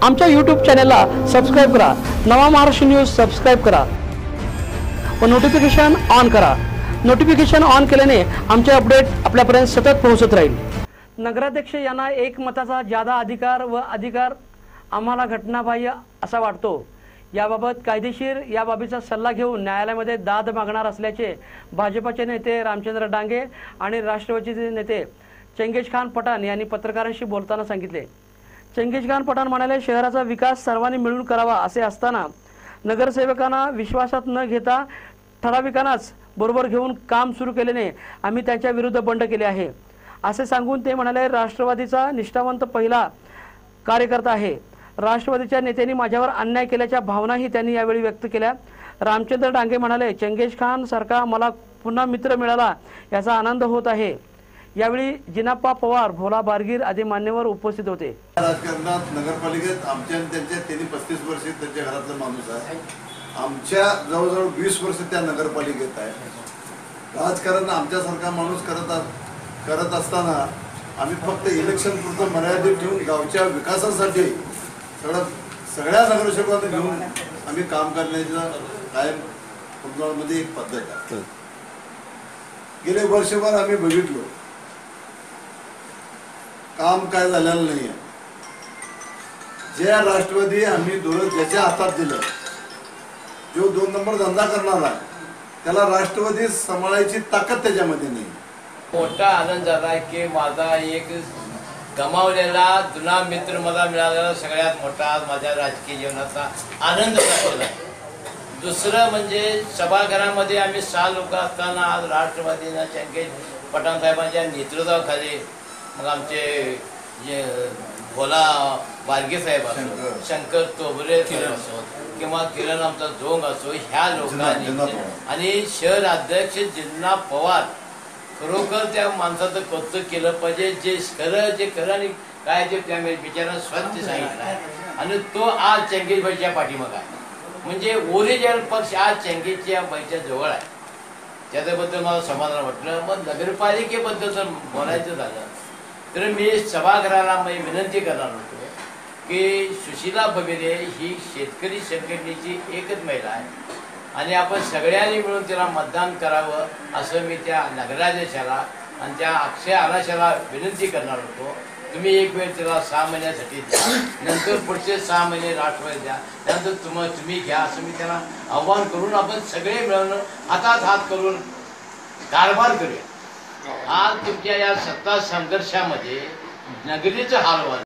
आमच्या यूट्यूब चॅनलला सबस्क्राईब करा, नवा महाराष्ट्र न्यूज सबस्क्राईब करा व नोटिफिकेशन ऑन करा। नोटिफिकेशन ऑन केल्याने आमचे अपडेट आपल्यापर्यंत सतत पोहोचत राहील। नगराध्यक्ष यांना एकमताचा जादा अधिकार व अधिकार आम्हाला घटनाबाह्य असा वाटतो। याबाबत कायदेशीर या बाबीचा सल्ला घेऊन न्यायालयामध्ये दाद मागणार असल्याचे भाजपचे नेते रामचंद्र डांगे आणि राष्ट्रवादीचे नेते चंगेज खान पठाण यांनी पत्रकारांशी बोलताना सांगितले। चंगेज खान पठाण म्हणाले, शहराचा विकास सर्वांनी मिळून करावा असे असताना नगरसेवकांना विश्वासात न घेता ठराविकांनाच बरोबर घेऊन काम सुरू केल्याने आम्ही त्यांच्या विरुद्ध बंड केले आहे असे सांगून ते म्हणाले, राष्ट्रवादीचा निष्ठावंत पहिला कार्यकर्ता आहे। राष्ट्रवादीच्या नेत्यांनी माझ्यावर अन्याय केल्याच्या भावनाही त्यांनी यावेळी व्यक्त केल्या। रामचंद्र डांगे म्हणाले, चंगेज खान सारखा मला पुन्हा मित्र मिळाला याचा आनंद होत आहे। यावेळी जिनाप्पा पवार, भोला बारगीर आदी मान्यवर उपस्थित होते। राजकारणात नगरपालिकेत आमच्या त्यांच्या 35 वर्ष त्यांच्या घरातला माणूस आहे। आमच्या जवळजवळ 20 वर्ष त्या नगरपालिकेत आहे। राजकारण आमच्यासारखा माणूस करत असताना आम्ही फक्त इलेक्शन पुरतं मर्यादित ठेवून गावच्या विकासासाठी सगळ्या नगरसेवकांना घेऊन आम्ही काम करण्याचा कायम कुंभगावमध्ये एक पद्धत आहे। गेले वर्षभर आम्ही बघितलो काम काय झालेलं नाही आहे। ज्या राष्ट्रवादी आम्ही ज्याच्या हातात दिलं, जो 2 नंबर धंदा करणार आहे त्याला राष्ट्रवादी सांभाळायची ताकद त्याच्यामध्ये नाही। मोठा आनंद झाला की माझा एक गमावलेला जुना मित्र मला मिळालेला सगळ्यात मोठा माझ्या राजकीय जीवनाचा आनंद झालेला आहे। दुसरं म्हणजे सभागृहामध्ये आम्ही 6 लोक असताना आज राष्ट्रवादीनं चंगेज पठाण साहेबांच्या नेतृत्वाखाली मग आमचे जे भोला बारगे साहेब असो, शंकर तोबरे असो किंवा किरण आमचा जोंग असो, ह्या लोकांनी आणि शहर अध्यक्ष जिन्ना पवार खरोखर त्या माणसाचं कौतुक केलं पाहिजे। जे खरं आणि काय ते त्या बिचारा स्वच्छ सांगितलं आहे आणि तो आज चंगेज बाईच्या पाठीमागे आहे। म्हणजे ओरिजिनल पक्ष आज चंगेजच्या बाईच्या जवळ आहे। त्याच्याबद्दल मला समाधान वाटलं। मग नगरपालिकेबद्दल जर बोलायचं झालं तर मी सभागृहाला विनंती करणार होतो की सुशीला बगेरे ही शेतकरी संघटनेची एकच महिला आहे आणि आपण सगळ्यांनी मिळून तिला मतदान करावं असं मी त्या नगराध्यक्षाला आणि त्या अक्षय आलाशाला विनंती करणार होतो। तुम्ही एक वेळ तिला 6 महिन्यासाठी द्या, नंतर पुढचे 6 महिने राष्ट्रवादी द्या, त्यानंतर तुम्ही घ्या असं मी त्याला आव्हान करून आपण सगळे मिळून हातात हात करून कारभार करूया। आज तुमच्या या सत्ता संघर्षामध्ये नगरीचं हाल व्हाल